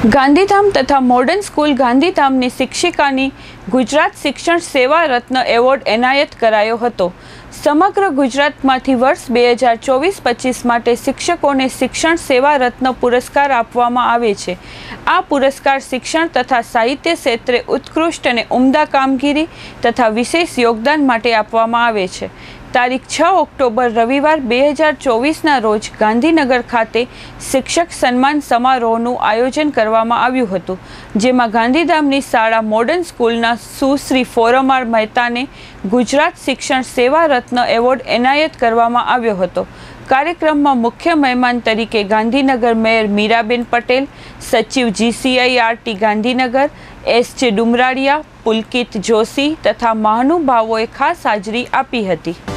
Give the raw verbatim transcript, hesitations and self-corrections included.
ગાંધીધામ તથા modern school ગાંધીધામની શિક્ષિકાની ગુજરાત શિક્ષણ સેવા રત્ન એવોર્ડ એનાયત કરાયો હતો। સમગ્ર ગુજરાતમાંથી વર્ષ બે હજાર ચોવીસ પચીસ માટે શિક્ષકોને શિક્ષણ સેવા રત્ન પુરસ્કાર આપવામાં આવે છે। આ પુરસ્કાર શિક્ષણ તથા સાહિત્ય ક્ષેત્રે ઉત્કૃષ્ટ અને ઉમદા કામગીરી તથા વિશેષ યોગદાન માટે આપવામાં આવે છે। તારીખ છ ઓક્ટોબર રવિવાર બે હજાર ચોવીસના રોજ ગાંધીનગર ખાતે શિક્ષક સન્માન સમારોહનું આયોજન કરવામાં આવ્યું હતું, જેમાં ગાંધીધામની શાળા મોડર્ન સ્કૂલના સુશ્રી ફોરમાર મહેતાને ગુજરાત શિક્ષણ સેવા રત્ન એવોર્ડ એનાયત કરવામાં આવ્યો હતો। કાર્યક્રમમાં મુખ્ય મહેમાન તરીકે ગાંધીનગર મેયર મીરાબેન પટેલ, સચિવ જીસીઆઈઆરટી ગાંધીનગર એસ જે ડુમરાળિયા, પુલકિત જોશી તથા મહાનુભાવોએ ખાસ હાજરી આપી હતી।